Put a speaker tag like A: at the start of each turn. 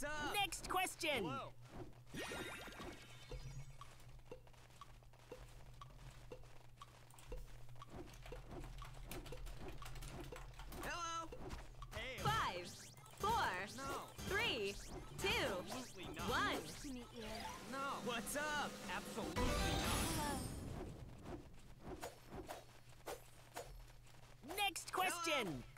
A: What's up?
B: Next question.
A: Hello. Hello. Hey.
C: 5, 4,
A: No.
C: 3, 2,
A: Absolutely not.
C: 1.
D: Nice to meet you.
A: No. What's up? Absolutely not.
D: Hello.
B: Next question.